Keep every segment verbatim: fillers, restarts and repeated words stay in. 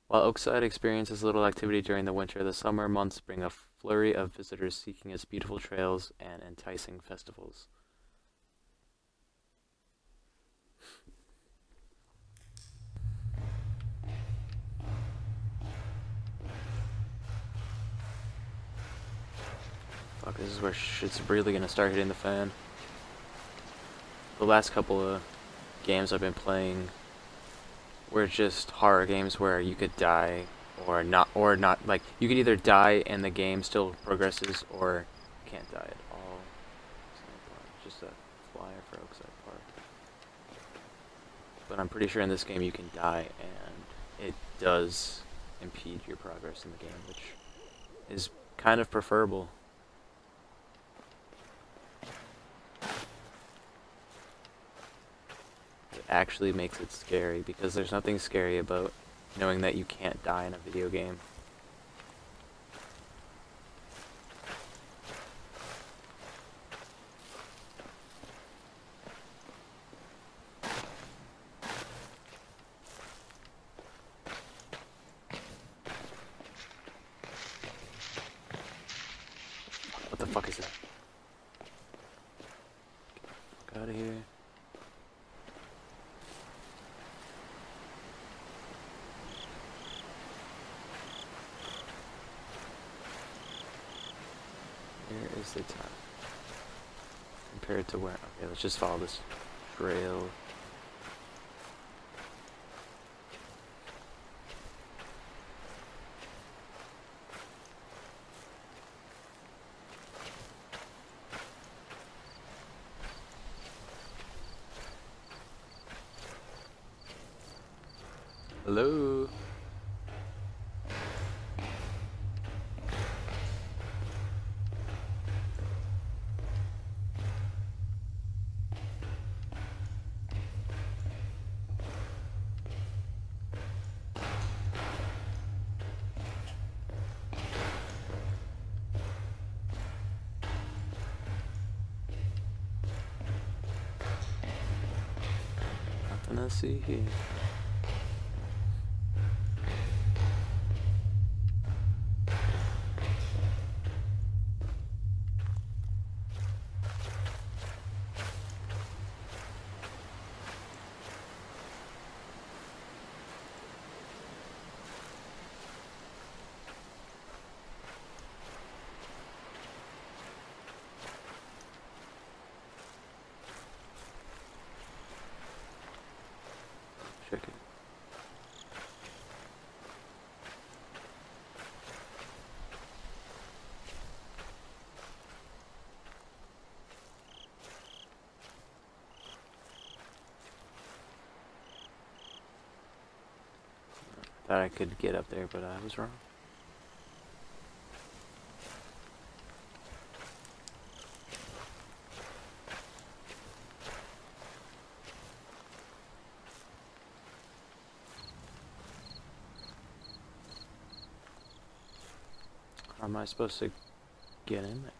While Oakside experiences little activity during the winter, the summer months bring a flurry of visitors seeking its beautiful trails and enticing festivals. Fuck, this is where shit's really gonna start hitting the fan. The last couple of games I've been playing were just horror games where you could die or not, or not, like, you could either die and the game still progresses, or can't die at all. Just a flyer for Oakside Park. But I'm pretty sure in this game you can die and it does impede your progress in the game, which is kind of preferable. It actually makes it scary, because there's nothing scary about knowing that you can't die in a video game. What the fuck is that? Get the fuck out of here. Where is the time? Compared to where? Okay, let's just follow this trail. Hello? Nothing to see here. Check it. Thought I could get up there, but I was wrong. How am I supposed to get in there?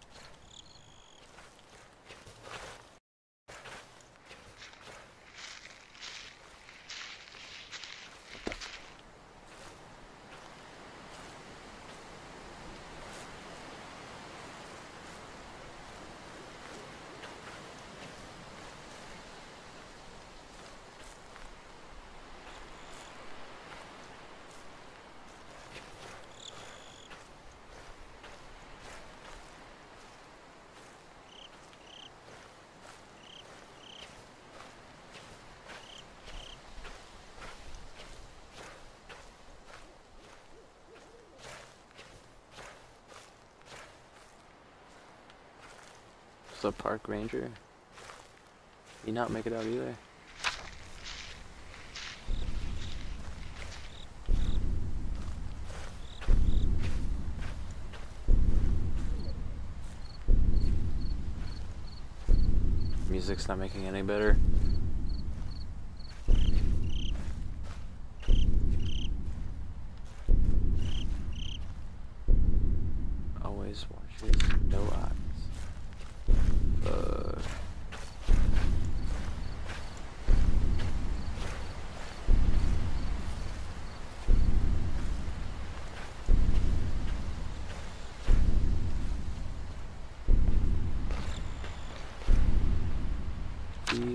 The park ranger? He not make it out either. Music's not making any better. Always watches no eyes. Uh,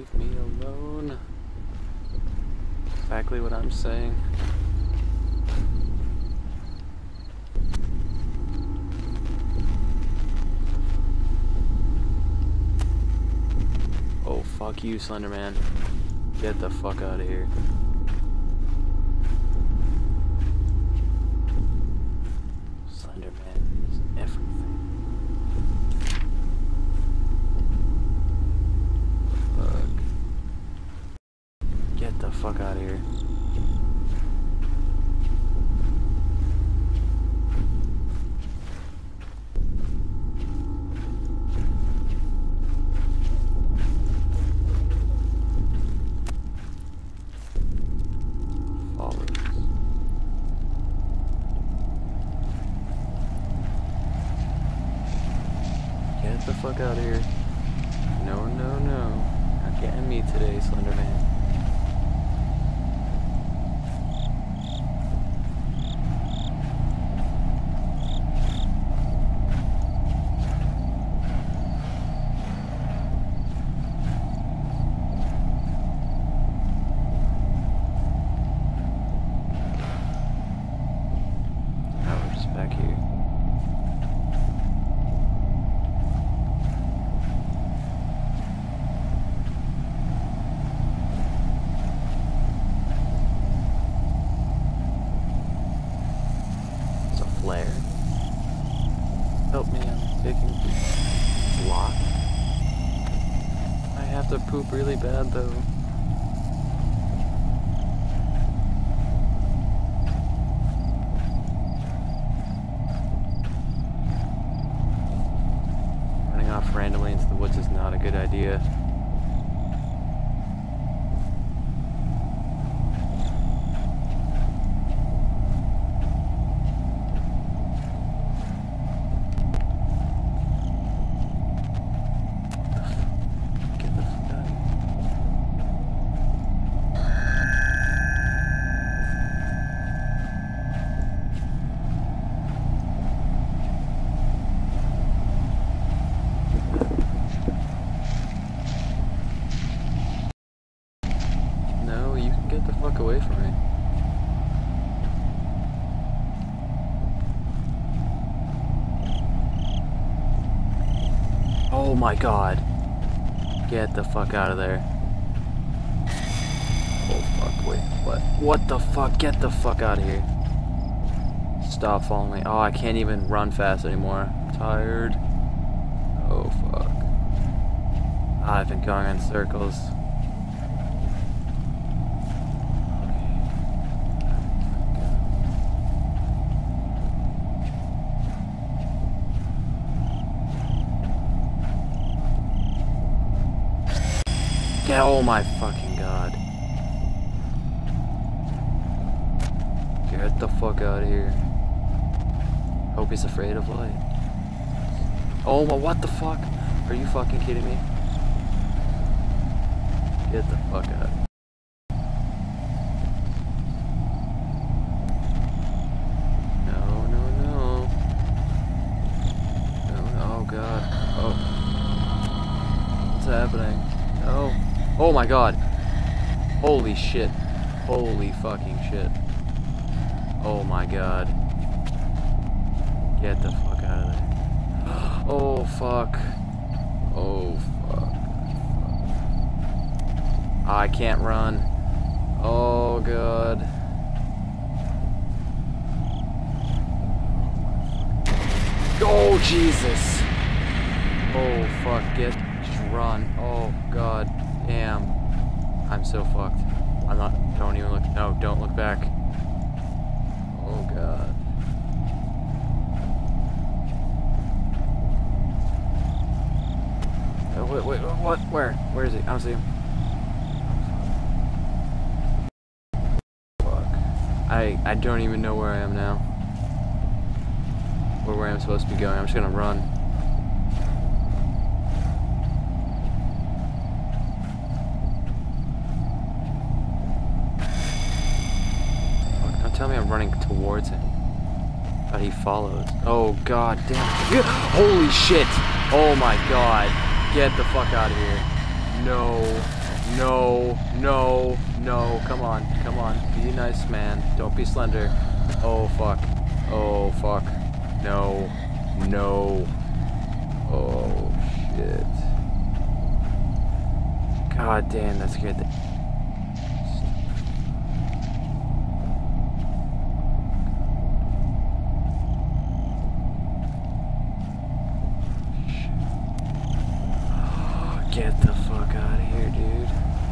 Leave me alone. Exactly what I'm saying. Oh, fuck you, Slenderman. Get the fuck out of here. Slenderman is everything. Fuck. Get the fuck out of here. Get the fuck out of here. No, no, no. Not getting me today, Slenderman. Now we're just back here. Flare. Help me, I'm taking block. I have to poop really bad though. Running off randomly into the woods is not a good idea. Get the fuck away from me. Oh my god. Get the fuck out of there. Oh fuck, wait, what? What the fuck? Get the fuck out of here. Stop following me. Oh, I can't even run fast anymore. I'm tired. Oh fuck. I've been going in circles. Yeah, oh my fucking god. Get the fuck out of here. Hope he's afraid of light. Oh my, what the fuck? Are you fucking kidding me? Get the fuck out. No, no, no. No, no, oh god. Oh. What's happening? No. Oh my god. Holy shit. Holy fucking shit. Oh my god. Get the fuck out of there. Oh fuck. Oh fuck. I can't run. Oh god. Oh Jesus. Oh fuck. Get just run. Oh god. Damn. I'm so fucked. I'm not. Don't even look. No, don't look back. Oh god. Oh, wait, wait, what? Where? Where is he? I don't see him. Fuck. I I don't even know where I am now. Or where I'm supposed to be going. I'm just gonna run. Tell me I'm running towards him. Thought he followed. Oh god damn. Yeah. Holy shit. Oh my god. Get the fuck out of here. No. No, no, come on, come on. Be nice, man. Don't be Slender. Oh, fuck. Oh, fuck. No. No. Oh, shit. God damn, that scared the... Get the fuck out of here, dude.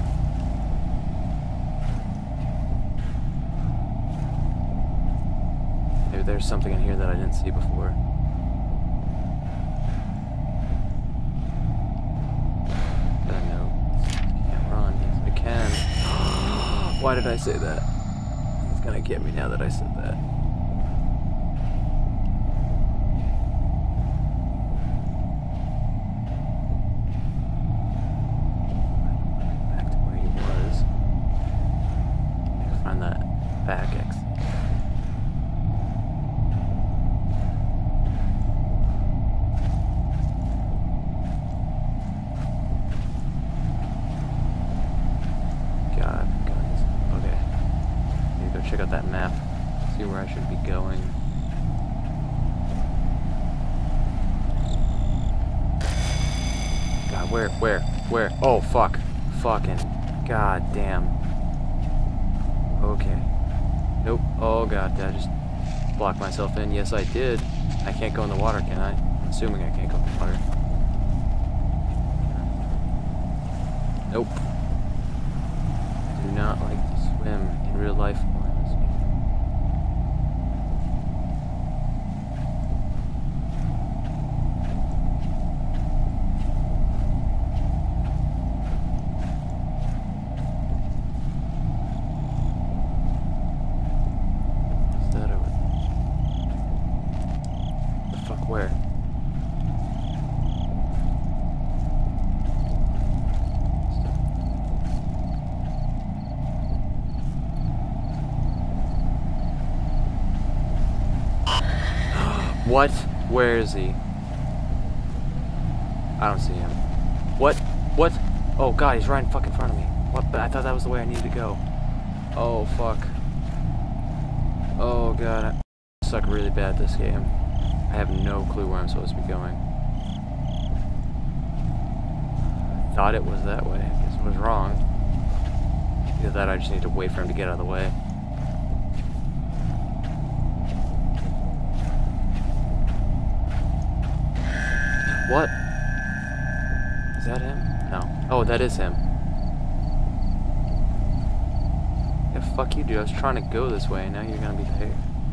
Maybe there's something in here that I didn't see before. I know. Can't run. Yes, I can. Why did I say that? It's gonna get me now that I said that. Back exit. God, guys. Okay. Need to go check out that map. See where I should be going. God, where, where, where? Oh, fuck. Fucking. God damn. Okay. Nope. Oh god, did I just block myself in? Yes, I did. I can't go in the water, can I? I'm assuming I can't go in the water. Nope. I do not like to swim in real life or in this game. Where? What? Where is he? I don't see him. What? What? Oh god, he's right in fucking front of me. What? But I thought that was the way I needed to go. Oh fuck. Oh god, I suck really bad at this game. I have no clue where I'm supposed to be going. I thought it was that way. I guess I was wrong. Either that, I just need to wait for him to get out of the way. What? Is that him? No. Oh, that is him. Yeah, fuck you, dude. I was trying to go this way, and now you're gonna be there.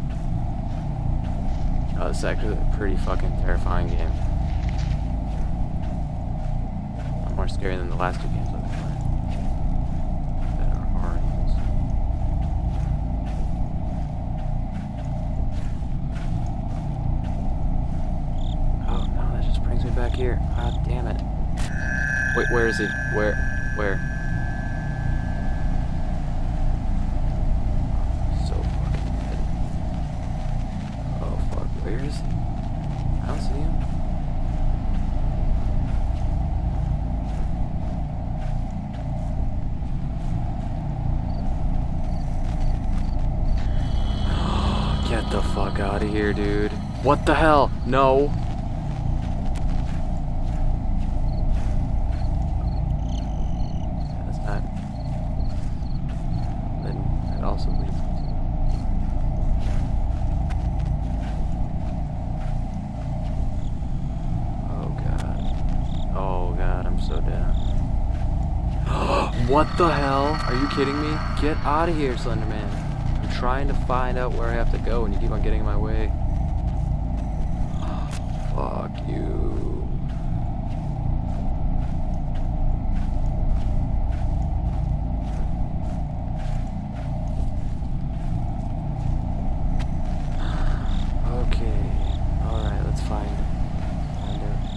Oh, this is actually a pretty fucking terrifying game. A lot more scary than the last two games I've been playing. That are horror games. Oh no, that just brings me back here. God damn it. Wait, where is he? Where? Where? Where is he? I don't see him. Get the fuck out of here, dude. What the hell? No. That's not. Then that also leads me to. So down. What the hell? Are you kidding me? Get out of here, Slenderman. I'm trying to find out where I have to go and you keep on getting in my way. Fuck you. Okay. Alright, let's find find out.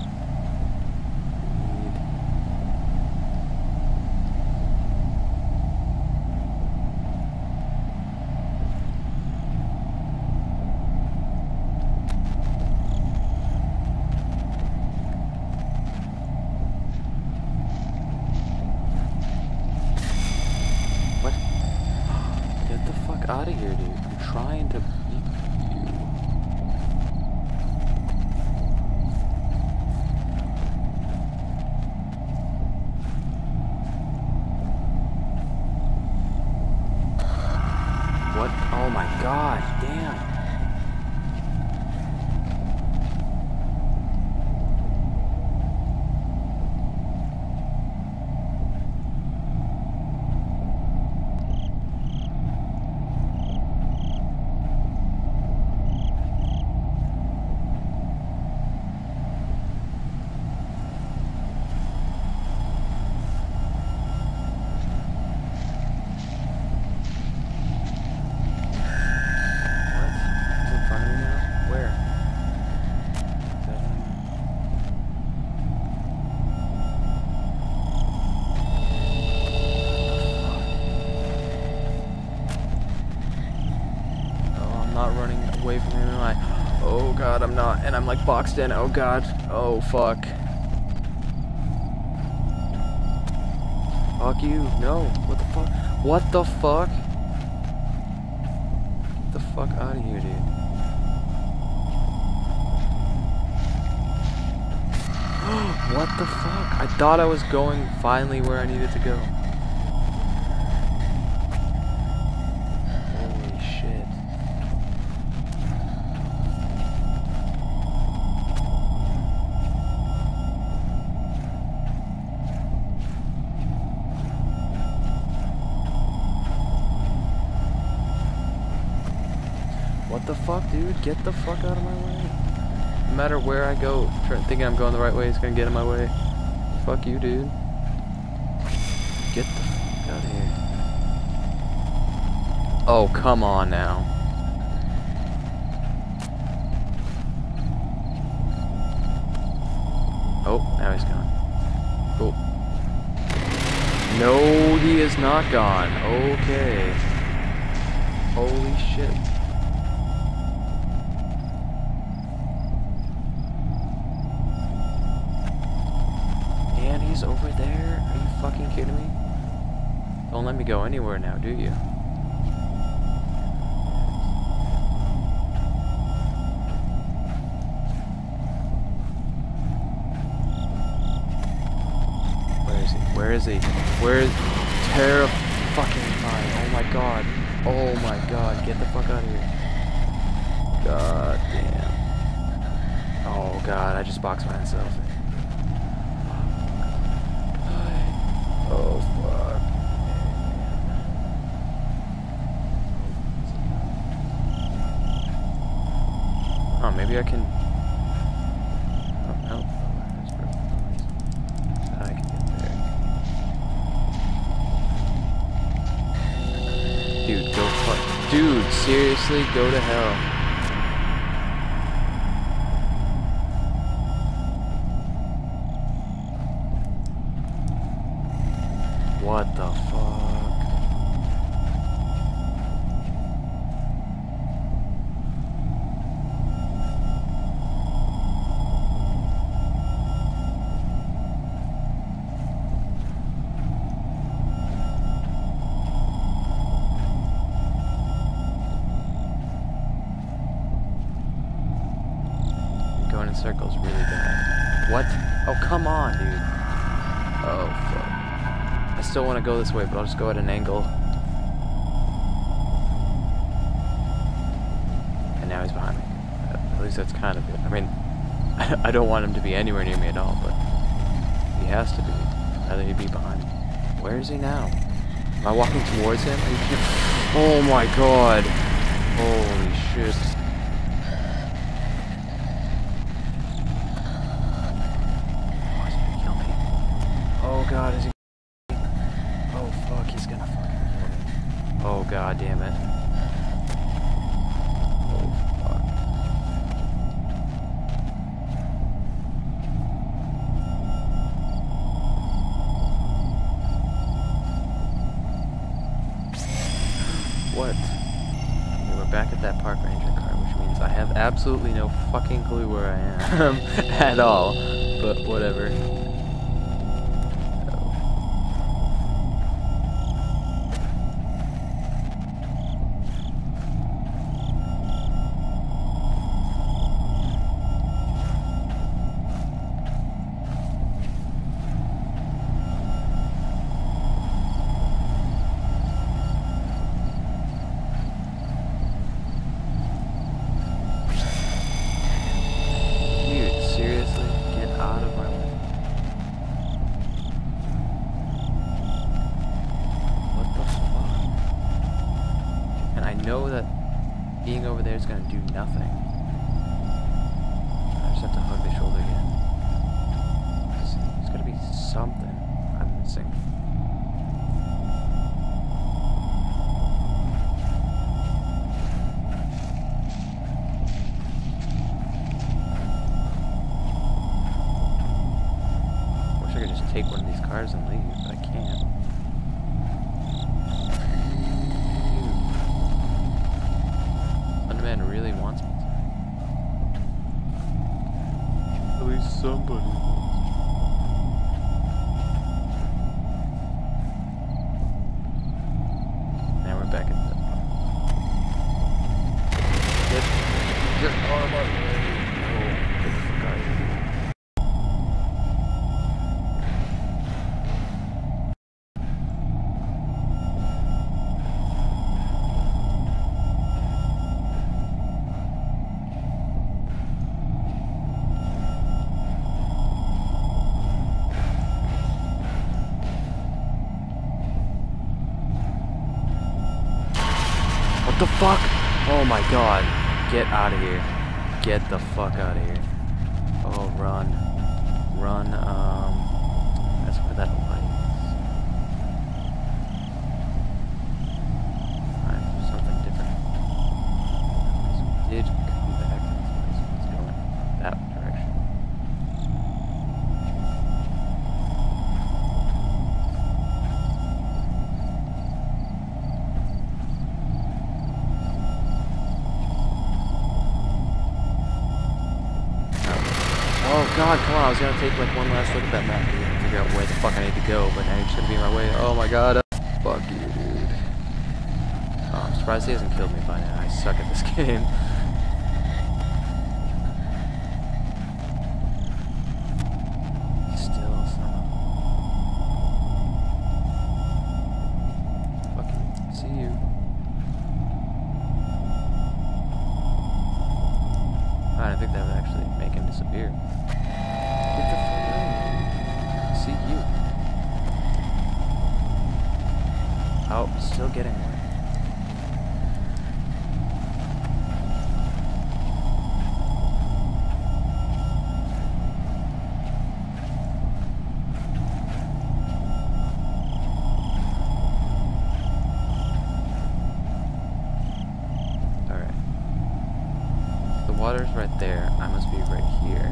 fuck out of here, dude. I'm trying to beat you. What? Oh my god, damn. Away from him, am I? Oh god, I'm not, and I'm like boxed in. Oh god, oh fuck. Fuck you, no, what the fuck? What the fuck? Get the fuck out of here, dude. What the fuck? I thought I was going finally where I needed to go. What the fuck, dude? Get the fuck out of my way. No matter where I go, try, thinking I'm going the right way, it's gonna get in my way. Fuck you, dude. Get the fuck out of here. Oh, come on now. Oh, now he's gone. Cool. No, he is not gone. Okay. Holy shit. He's over there? Are you fucking kidding me? Don't let me go anywhere now, do you? Where is he? Where is he? Where is... Terrifying. Oh my god. Oh my god. Get the fuck out of here. God damn. Oh god, I just boxed myself. Oh fuck. Oh, maybe I can. Oh no. I can get there. Dude, go fuck. Dude, seriously, go to hell. What the fuck? Going in circles really bad. What? Oh, come on, dude. Oh, fuck. I still want to go this way, but I'll just go at an angle. And now he's behind me. At least that's kind of it. I mean, I don't want him to be anywhere near me at all, but he has to be. Rather he be behind me. Where is he now? Am I walking towards him? Are you kidding? Oh my god. Holy shit. Oh, he's gonna kill me. Oh god, is he? Oh fuck, he's gonna fucking kill me. Oh god damn it. Oh fuck. What? Okay, we're back at that park ranger car, which means I have absolutely no fucking clue where I am at all. But whatever. know that being over there is going to do nothing. I just have to hug the shoulder again. There's, there's got to be something I'm missing. Wish I could just take one of these cars and leave, but I can't. Man really wants me to. At least somebody wants me. Now we're back at the... Get, get arm out of the way. Oh, get the fuck out of here. What the fuck? Oh my god. Get out of here. Get the fuck out of here. Oh, run. Run, um... that's where that light is. Alright, there's something different. Because we did come back this way, so let's go in that direction. Oh god, come on, I was gonna take like one last look at that map dude, and figure out where the fuck I need to go, but now you're just gonna be in my way. Oh my god, uh, fuck you, dude. Oh, I'm surprised he hasn't killed me by now. I suck at this game. Still some. Fuck you. See you. I don't think that would actually make him disappear. Get the fuck out of here. See you. Oh, still getting away. Alright. The water's right there. I must be right here.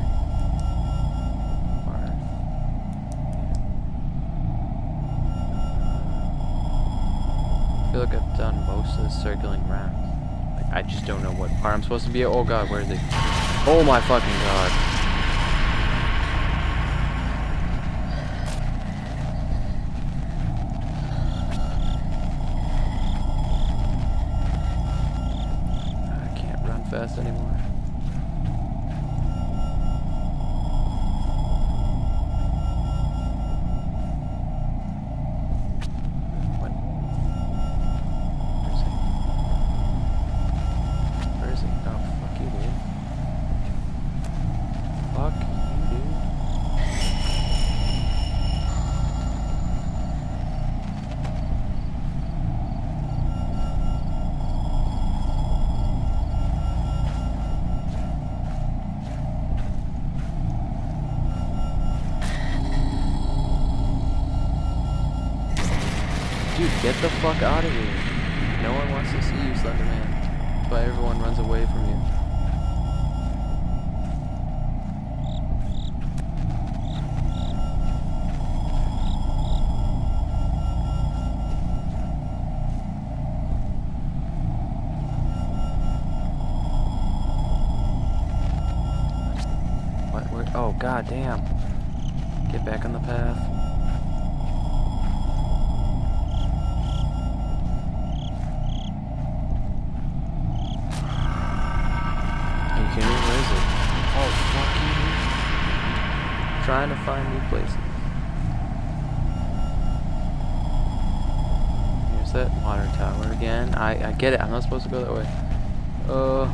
I feel like I've done most of the circling rounds. Like, I just don't know what part I'm supposed to be at. Oh god, where is it? Oh my fucking god. I can't run fast anymore. Dude, get the fuck out of here. No one wants to see you, Slenderman. But everyone runs away from you. What? Where? Oh, god damn. Get back on the path. Where is it? Oh, fuck you. Trying to find new places. Here's that water tower again. I, I get it. I'm not supposed to go that way. Uh...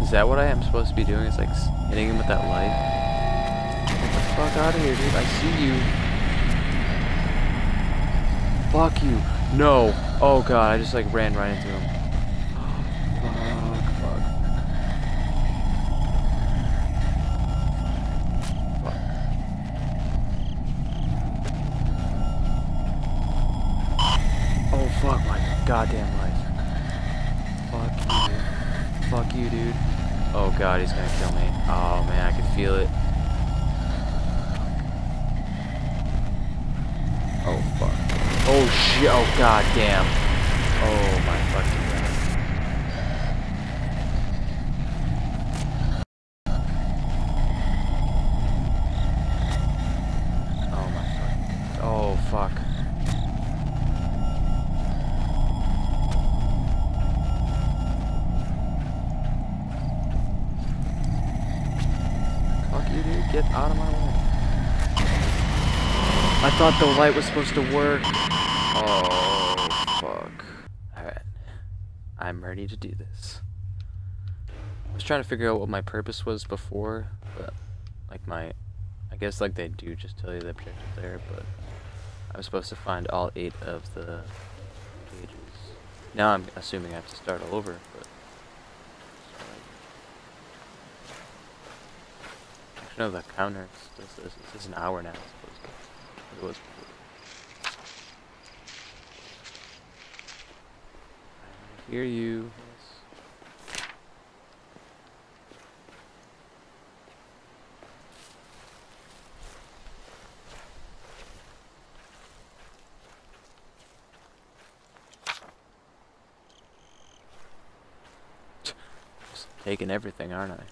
Is that what I am supposed to be doing? Is like hitting him with that light? Get the fuck out of here, dude. I see you. Fuck you. No. Oh god, I just like ran right into him. Fuck, fuck. Fuck. Oh fuck my goddamn life. Fuck you. Fuck you, dude. Oh god, he's gonna kill me. Oh man, I can feel it. Oh fuck. Oh shit. Oh god damn. Oh my fucking god. Oh my fuck. Oh fuck. Fuck you, dude. Get out of my way. I thought the light was supposed to work. Oh, fuck. Alright. I'm ready to do this. I was trying to figure out what my purpose was before, but, like, my... I guess, like, they do just tell you the objective there, but... I was supposed to find all eight of the pages. Now I'm assuming I have to start all over, but... Actually, no, the counter still says this is an hour now, supposed to. It was before. I hear you. Yes. Just taking everything, aren't I?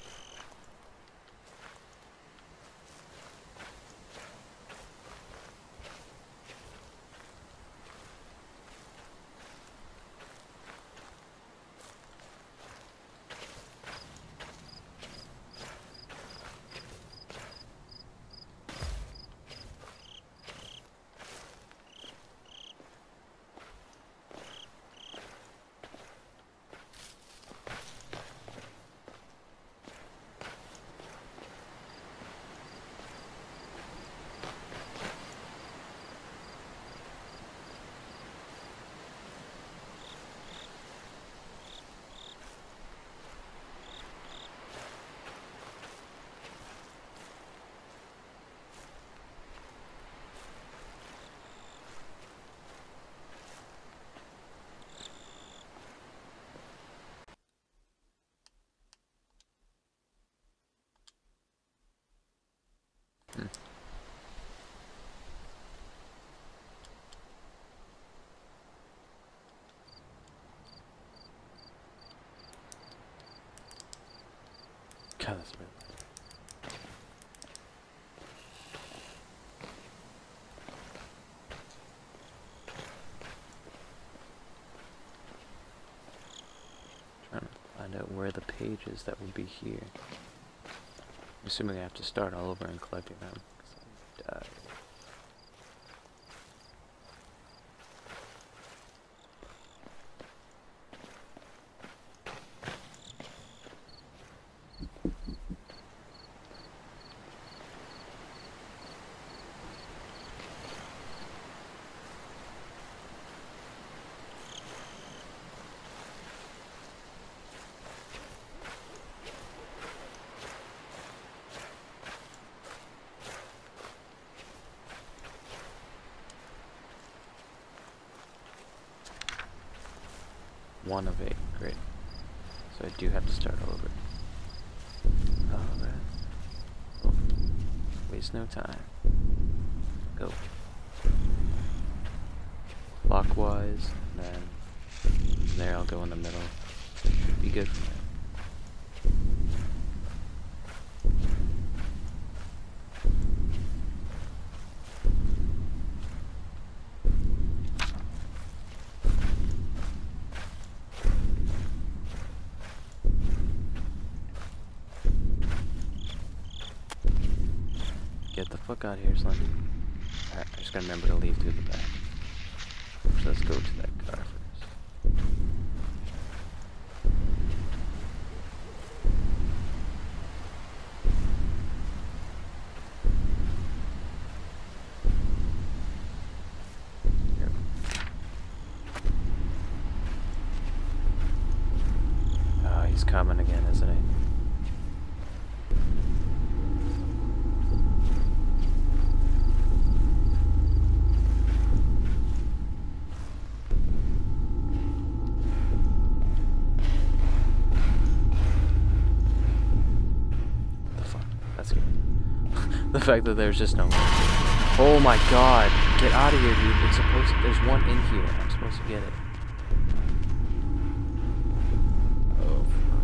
Hmm. God, that's really trying to find out where the page is that would be here. I'm assuming I have to start all over and collecting them. 'Cause I died. One of eight, great. So I do have to start all over. Alright. Oh, waste no time. Go. Clockwise, and then from there I'll go in the middle. Should be good for me. Get the fuck out of here, Slender. Alright, I just gotta remember to leave through the back. So let's go to that car first. He's coming again, isn't he? What the fuck? That's good. The fact that there's just no one. Oh my god! Get out of here, dude. It's supposed to, there's one in here. I'm supposed to get it. Oh fuck.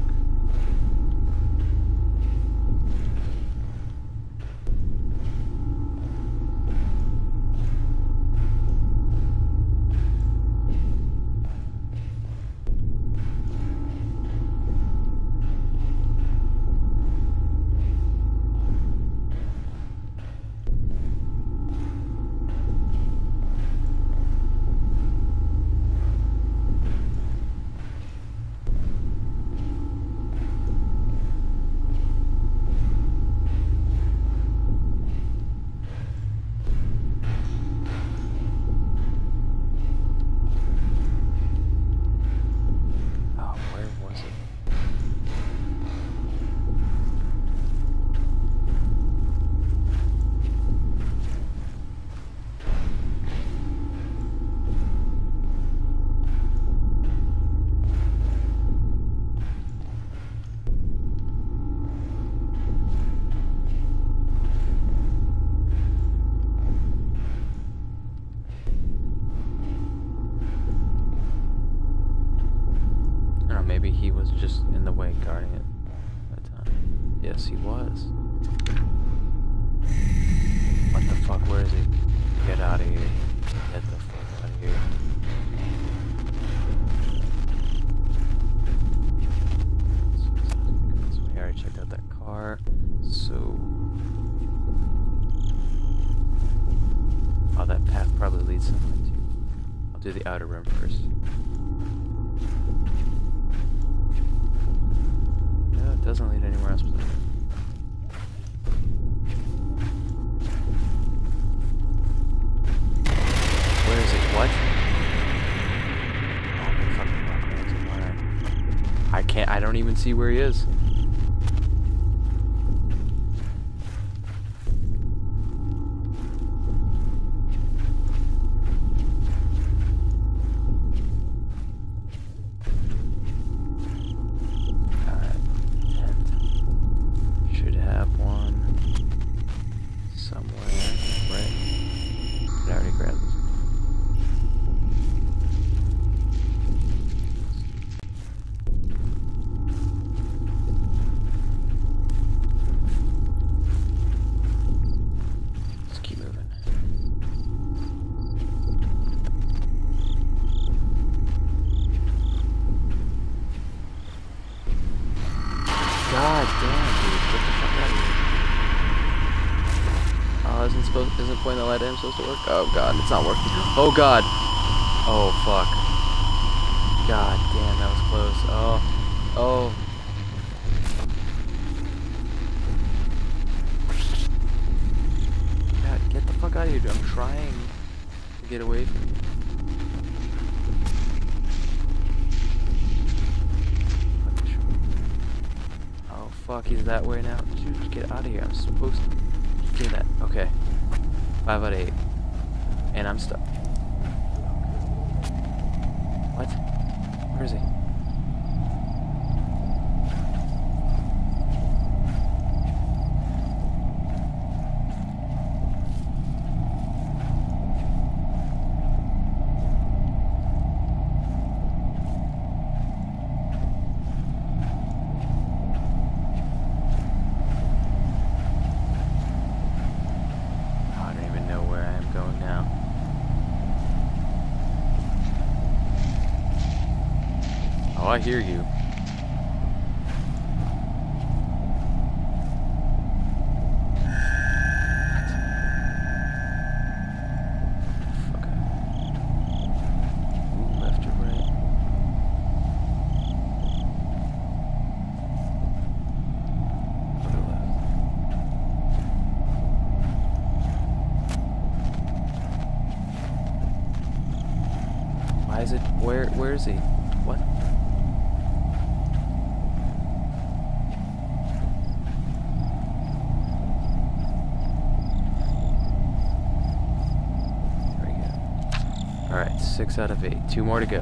Maybe he was just in the way guarding it at the time. Yes, he was. What the fuck? Where is he? Get out of here. Get the fuck out of here. So we already checked out that car. So... oh, that path probably leads somewhere too. I'll do the outer room first. Doesn't lead anywhere else. Where is it? What? Oh, fucking fuck. I can't. I don't even see where he is. God damn, dude. Get the fuck out of here. Oh, isn't supposed isn't pointing the light at him supposed to work? Oh god, it's not working. Oh god. Oh fuck. God damn, that was close. Oh. Oh. God, get the fuck out of here, dude. I'm trying to get away from you. Fuck, he's that way now. Dude, get out of here. I'm supposed to do that. Okay. Five out of eight. And I'm stuck. What? Where is he? Oh, I hear you. Fuck. Ooh, left or right? Right or left? Why is it? Where? Where is he? What? Six out of eight. Two more to go.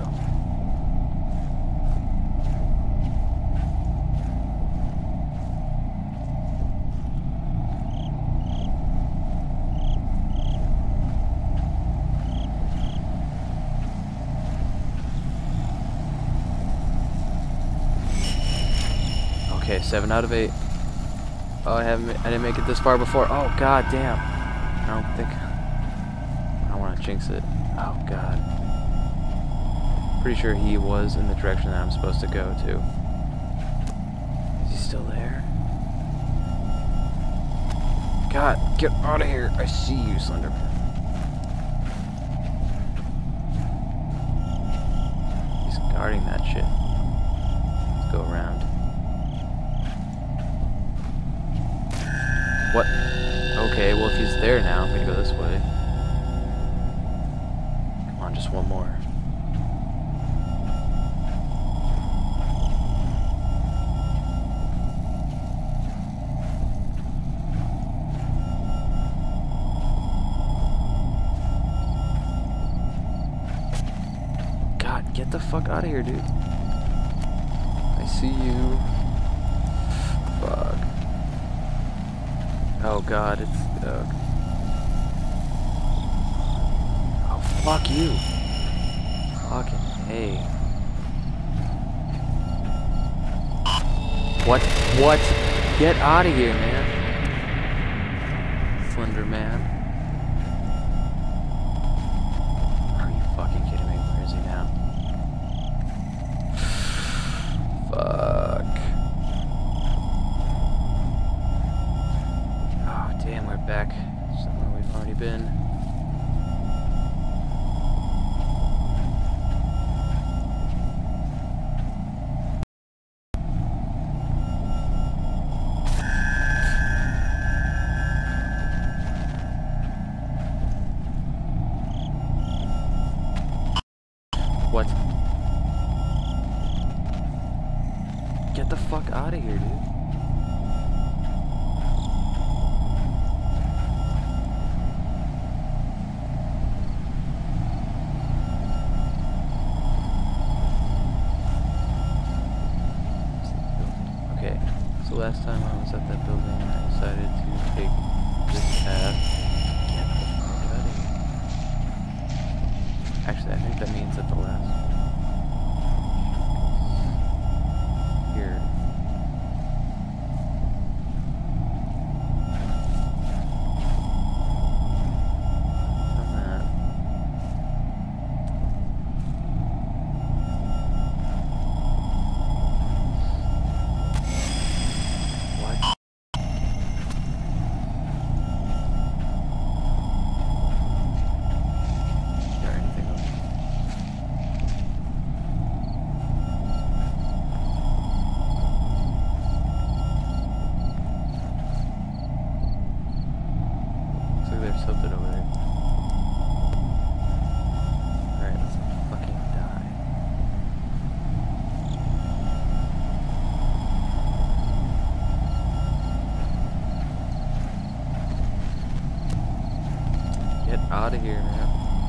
Okay, seven out of eight. Oh, I haven't. I didn't make it this far before. Oh, god damn. I don't think. I don't want to jinx it. Oh god. Pretty sure he was in the direction that I'm supposed to go to. Is he still there? God, get out of here! I see you, Slenderman. He's guarding that shit. Let's go around. What? Okay, well if he's there now, I'm gonna go this way. Come on, just one more. God, get the fuck out of here, dude. I see you. Fuck. Oh god, it's... Uh, oh, fuck you. Fucking hey. What? What? Get out of here, man. Slenderman. Are you fucking kidding me? Where is he now? Fuck. Damn, we're back somewhere we've already been. What? Get the fuck out of here, dude. So last time I was at that building, I decided to take this path. Get the fuck out of here. Actually, I think that means at the last here. On that. There's something over there. Alright, let's fucking die. Get out of here, man.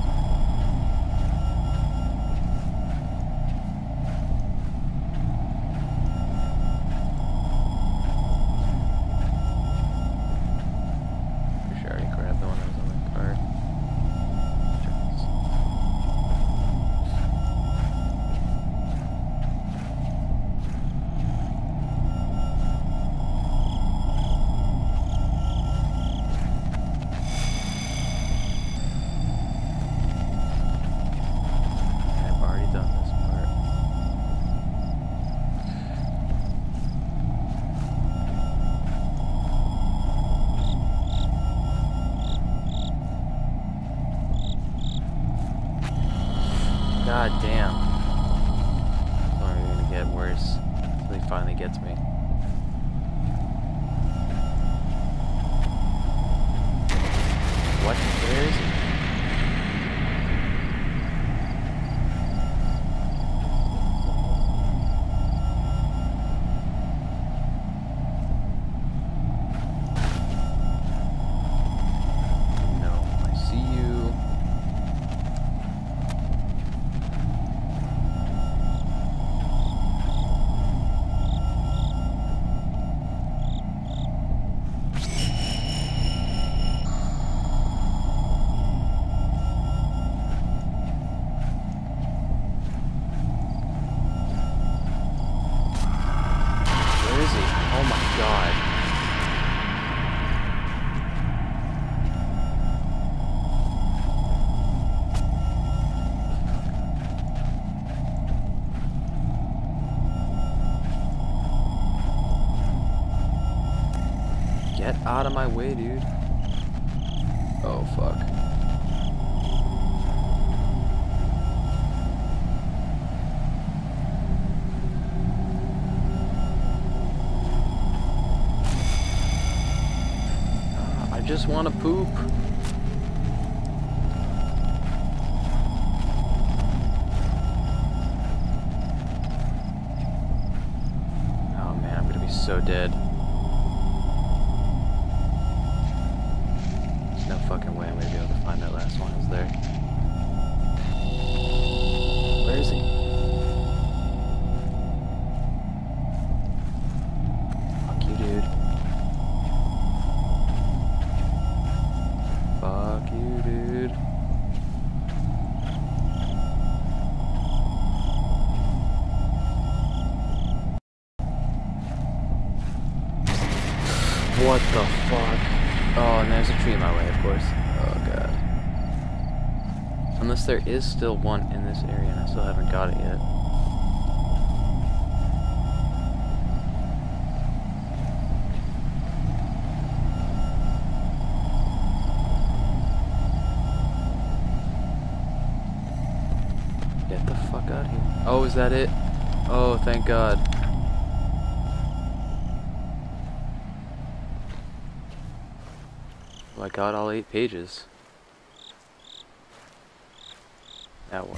God damn. It's only gonna get worse until he finally gets me. What? Where is he? God. Get out of my way, dude. Oh, fuck. Uh, I just want to poop. Oh, man, I'm gonna be so dead. No fucking way I'm gonna be able to find that last one. Is there? Where is he? Fuck you, dude. Fuck you, dude. What the fuck? Oh, and there's a tree in my way, of course. Oh, God. Unless there is still one in this area and I still haven't got it yet. Get the fuck out of here. Oh, is that it? Oh, thank God. Well, I got all eight pages. Now what?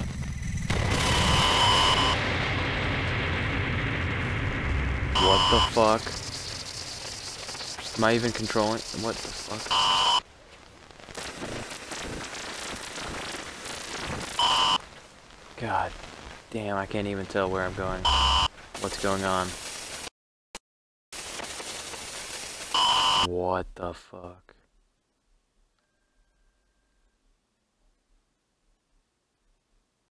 What the fuck? Am I even controlling? What the fuck? God damn, I can't even tell where I'm going. What's going on? What the fuck?